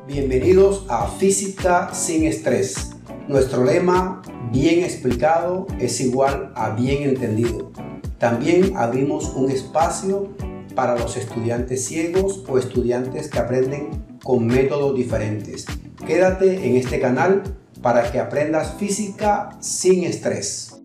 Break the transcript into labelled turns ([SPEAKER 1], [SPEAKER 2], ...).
[SPEAKER 1] Bienvenidos a Física sin Estrés. Nuestro lema, bien explicado, es igual a bien entendido. También abrimos un espacio para los estudiantes ciegos o estudiantes que aprenden con métodos diferentes. Quédate en este canal para que aprendas física sin estrés.